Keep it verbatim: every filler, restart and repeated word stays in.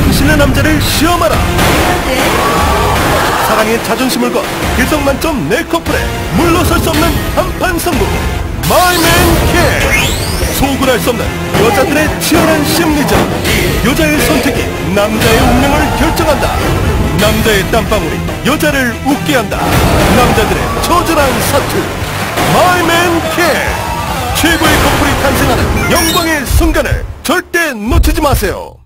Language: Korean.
당신의 남자를 시험하라. 사랑의 자존심을 건 개성 만점 네 커플에 물러설 수 없는 한판 승부. 마이맨 캣. 소굴할 수 없는 여자들의 치열한 심리전. 여자의 선택이 남자의 운명을 결정한다. 남자의 땀방울이 여자를 웃게 한다. 남자들의 처절한 사투. 마이맨 캣. 최고의 커플이 탄생하는 영광의 순간을 절대 놓치지 마세요.